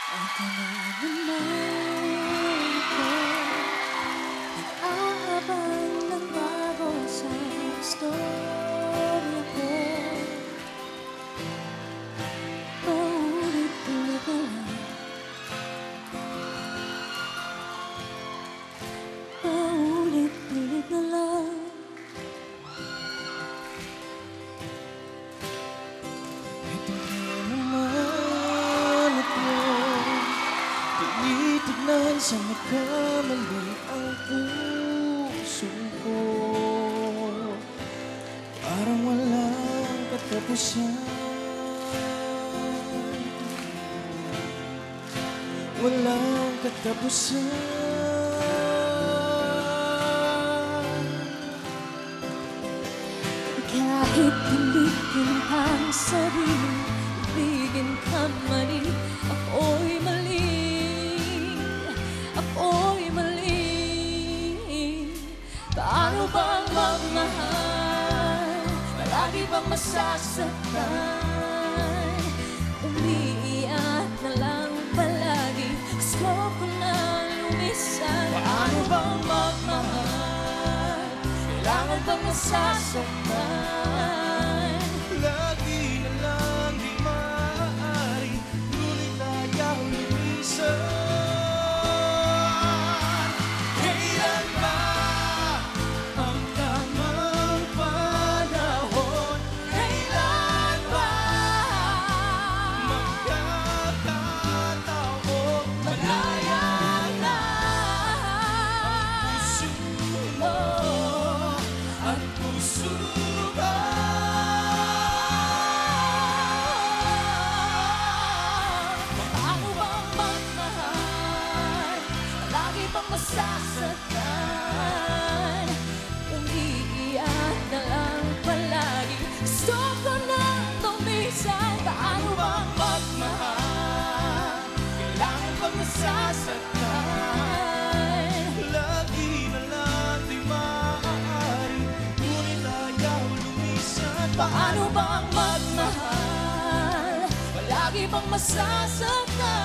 Ito na naman ako, nag-aabang ng bago sa istorya ko. Paulit-ulit na lang, paulit-ulit na lang. Ito na naman ako, tinitignan sa nagkamali ang puso ko. Parang walang katapusan, walang katapusan. Kahit pilitin ang sarili, ibigin ka mali, ako'y mali, ako'y mali. Paano bang magmahal? Palagi bang masasaktan? Umiiyak na lang palagi, gusto ko na lumisan. Paano bang magmahal? Kailangan bang masasaktan? Lagi na lang di maaari, ngunit ayaw lumisan. Kailan ba ang tamang panahon? Kailan ba magkakataon? Malaya na Puso mo at puso ko. Paano bang magmahal? Lagi bang masasaktan? Umiiyak na lang palagi, gusto ko na lumisan. Paano bang magmahal? Kailangan bang masasaktan? Lagi na lang di maaari, ngunit ayaw lumisan. Paano bang magmahal? Palagi bang masasaktan?